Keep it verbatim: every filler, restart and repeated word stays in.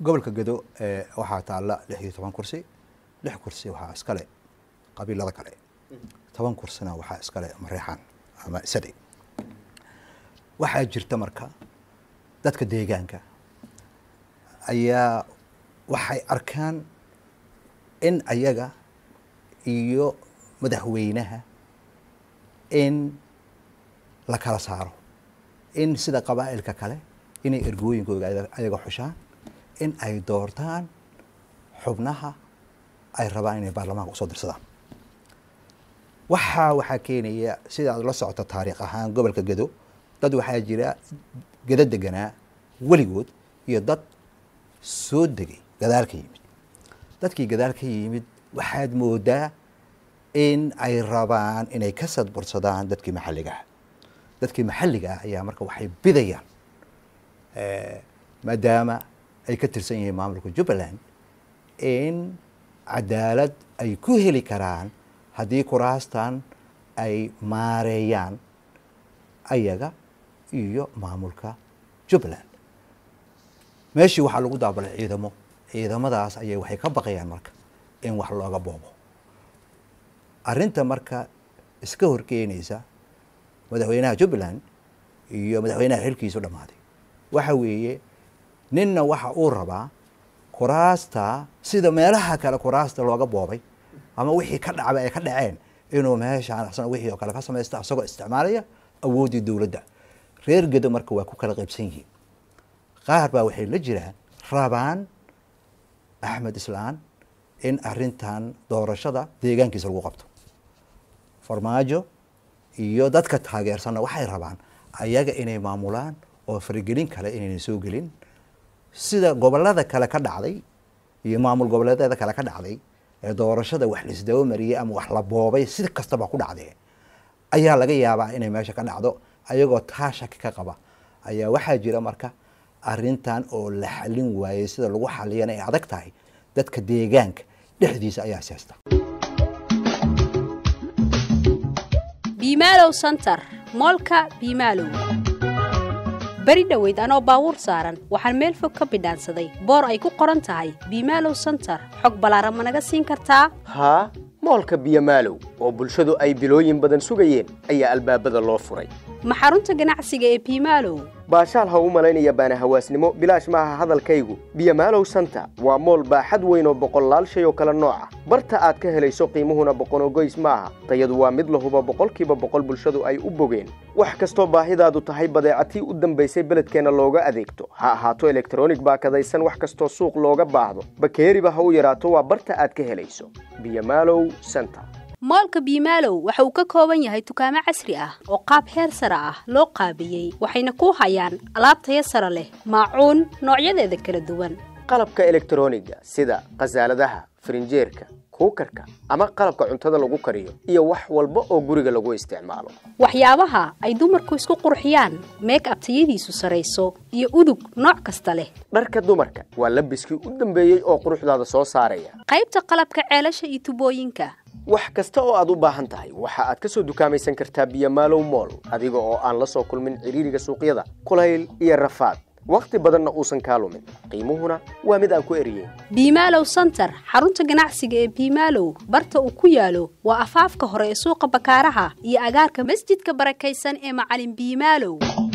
gobolka Gedo ee waxa taala lix iyo toban kursi lix kursi waxa iska leh qabiilada kale toban kursina waxa iska leh Mareexan ama Sadi waxa jirta marka dadka deegaanka ayaa waxay arkaan in ayaga iyo madaxweynaha in la kala saaro in sida qabaa'ilka kale inay ergooyinkooda ayaga xushaan in ay doortaan xubnaha ay rabaan inay baarlamaanka u soo dirsadaan waxa waxa keenaya sida la socota taariikh ahaan gobolka Gedo dad waxa jira Gedo deganaa waligood iyo dad soo degay gadaalka yimid dadkii gadaalka yimid waxaad moodaa in ay rabaan inay ka sadbursadaan dadkii maxalliga ah dadkii maxalliga ah ayaa marka waxay bidayaan ee maadaama ay ka tirsan yihiin maamulka Jubbaland in cadaalad ay ku heli karaan haddii kuraastan ay maareeyaan ayaga iyo maamulka Jubbaland meeshii waxa lagu daabalay ciidamo ciidamadaas ayay waxay ka baqayaan marka in wax looga boobo arinta marka iska horkeenaysa madaxweynaha Jubbaland iyo madaxweynaha xilkiisu dhamaaday waxa weeye ninna waxa uu rabaa kuraasta sida meelaha kale kuraasta looga boobay ama wixii ka dhacay ay ka dhaceen inuu meeshaan asna wixii oo kale ka sameeysta asagoo isticmaalaya awoodii dawladda reer Gedo marka waa ku kala qaybsan yihiin qaar baa waxay la jiraan rabaan Axmed Islaan in arintan doorashada deegaankiisa lagu qabto farmaajo iyo dadka taageersan waxay rabaan ayaga inay maamulaan oo farigelin kale inay soo gelin sida gobolada kale ka dhacday iyo maamul goboleedyada kale ka dhacday ee doorashada wax la isdaba mariyay ama wax la boobay si kastaba ku dhacday ayaa laga yaabaa inay meesha ka dhacdo ayagoo taashak ka qaba ayaa waxa jira marka arintan oo la xalin waayay sida lagu xaliyana ay adag tahay dadka deegaanka dhexdiisa ayaa siyaasta Bimaalow Center moolka Bimaalow bari dhaweyd anoo baawur saaran waxaan meel fog ka bidhaansaday boor ay ku qoran tahay Bimaalow Center xog balaaran ma naga siin kartaa ha moolka Bimaalow oo bulshadu ay bilooyin badan sugayeen ayaa albaabada loo furay ma xarunta ganacsiga ee Bimaalow baashaal ha u malaynaya baana hawaasnimo bilaash maaha hadalkaygu Bimaalow Center waa mool baaxad weyn oo boqolaal shay oo kala nooc ah barta aad ka helayso qiimuhuna boqon oo goys maaha tayadu waa mid la hubo boqolkiiba boqol bulshadu ay u bogeen wax kasto baahidaadu tahay badeecati u dambeysay beledkeena looga adeegto ha ahaato electronic baakadaysan wax kasto suuq looga baahdo bakeeriba ha u yaraato waa barta aad ka helayso Bimaalow Center moolka Bimaalow waxa uu ka kooban yahay dukaamo casri ah oo qaab heer sare ah loo qaabiyay waxayna ku hayaan alaab tayo sare leh maacuun noocyadeeda kala duwan qalabka electroniga sida qasaaladaha frinjeerka kuukarka ama qalabka cuntada lagu kariyo iyo wax walba oo guriga lagu isticmaalo waxyaabaha ay dumarku isku qurxiyaan make up tayadiisu sareyso iyo udug nooc kasta leh dharka dumarka waa labiskii u dambeeyay oo quruxdaada soo saaraya qaybta qalabka ceelasha iyo tubooyinka wax kasta oo aad u baahan tahay waxa aad ka soo dukaamaysan kartaa Bimaalow Mall adiga oo aan la soo kulmin ciriiriga suuqyada kulayl iyo rafaad waqti badanna uusan ka lumin qiimuhuna waa mid aan ku eriyay Bimaalow Center xarunta ganacsiga ee Bimaalow barta uu ku yaalo waa afaafka hore ee suuqa bakaaraha iyo agaarka masjidka barakaysan ee macalin Bimaalow